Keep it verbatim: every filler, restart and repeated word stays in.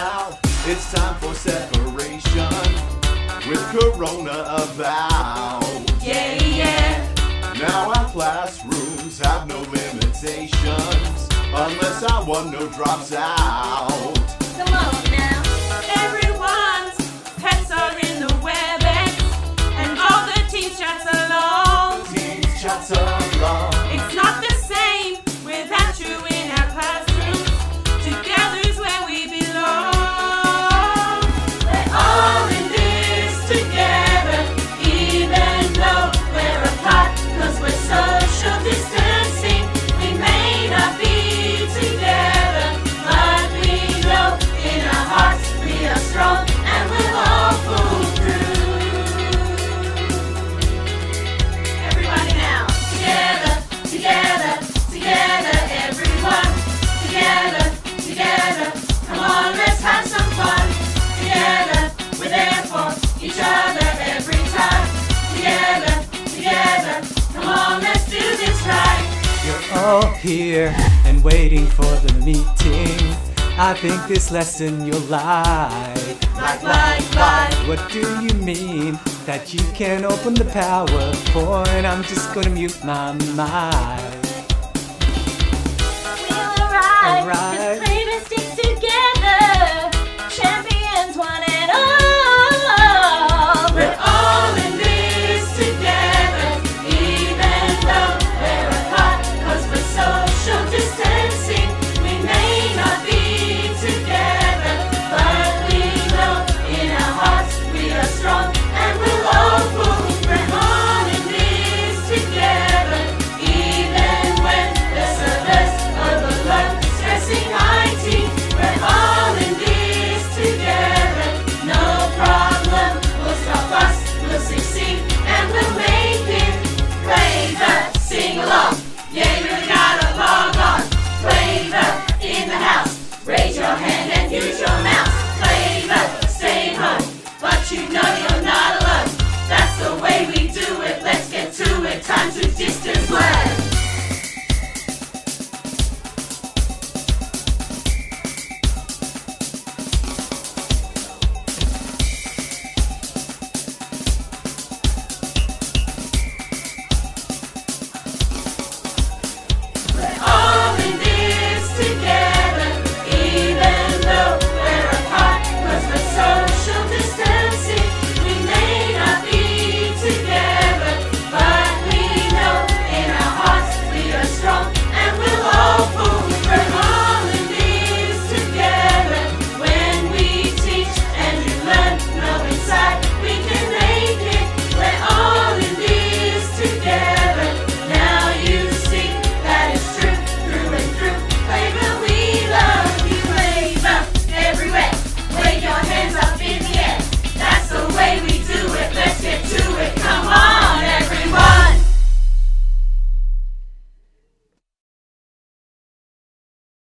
now. It's time for separation with Corona about. Yeah, yeah. Now our classrooms have no limitations, unless our one no drops out. Come on now. Everyone's pets are in the WebEx, and all the teens chats along. Teens chats along. It's not the same without you in our classroom. Together's where we belong. We're all in this together, even though we're apart, 'cause we're social distancing. We may not be together, but we know in our hearts we are strong, and we'll all pull through. Everybody now, together, together, together, everyone. Together, together, come on, let's have some fun. Together, we're there for each other every time. Together, together, come on, let's do this right. You're all here and waiting for the meeting. I think this lesson you'll like. Like, like, like. What do you mean that you can't open the PowerPoint? I'm just gonna mute my mic. We'll arrive, Arrive. this